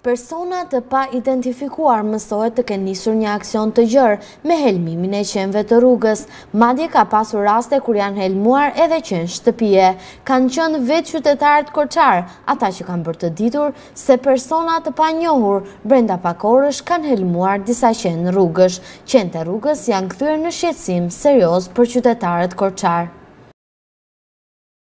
Persona të pa identifikuar mësohet të kenë nisur një aksion të gjerë me helmimin e qenëve të rrugës. Madje ka pasur raste kur janë helmuar edhe qenë shtëpie. Kanë qenë vetë qytetarët korçar, ata që kanë bërë të ditur se persona të panjohur brenda pak orësh kanë helmuar disa qenë rrugësh. Qentë e rrugës janë kthyer në shqetësim serioz për qytetarët korçar.